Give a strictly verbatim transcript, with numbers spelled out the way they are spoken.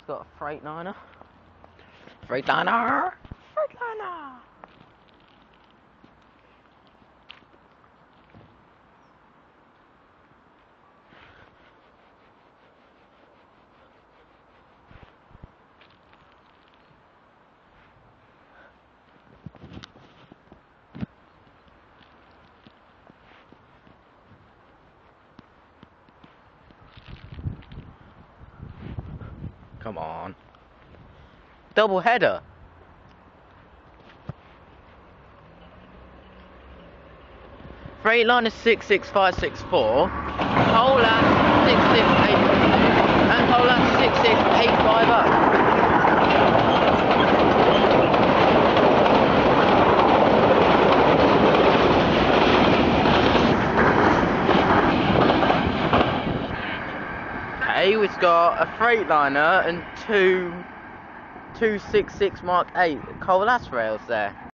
It's got a Freightliner. Freightliner! Freightliner! Come on. Double header. Freightliner six six five six four, Cola six six eight two, and Cola six six eight five zero. Okay, we've got a Freightliner and two two six six Mark eight coal ass rails there.